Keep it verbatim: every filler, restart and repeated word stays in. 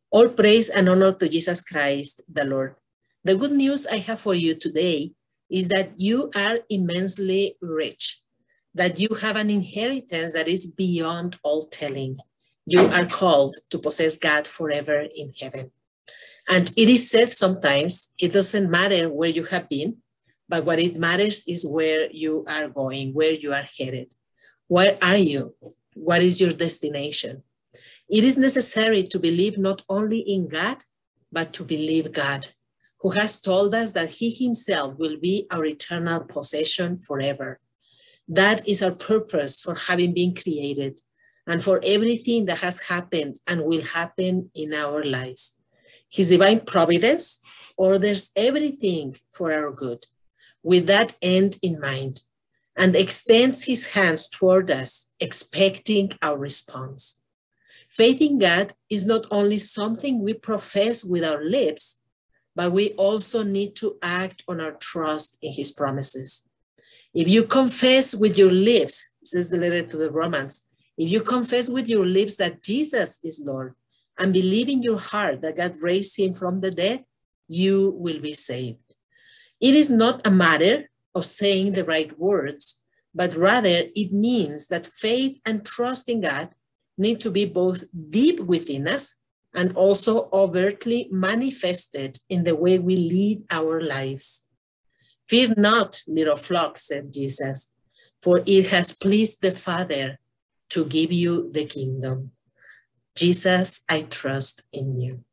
All praise and honor to Jesus Christ, the Lord. The good news I have for you today is that you are immensely rich, that you have an inheritance that is beyond all telling. You are called to possess God forever in heaven. And it is said sometimes, it doesn't matter where you have been, but what it matters is where you are going, where you are headed. Where are you? What is your destination? It is necessary to believe not only in God, but to believe God, who has told us that he himself will be our eternal possession forever. That is our purpose for having been created and for everything that has happened and will happen in our lives. His divine providence orders everything for our good, with that end in mind, and extends his hands toward us, expecting our response. Faith in God is not only something we profess with our lips, but we also need to act on our trust in his promises. If you confess with your lips, says the letter to the Romans, if you confess with your lips that Jesus is Lord and believe in your heart that God raised him from the dead, you will be saved. It is not a matter of saying the right words, but rather it means that faith and trust in God need to be both deep within us and also overtly manifested in the way we lead our lives. Fear not, little flock, said Jesus, for it has pleased the Father to give you the kingdom. Jesus, I trust in you.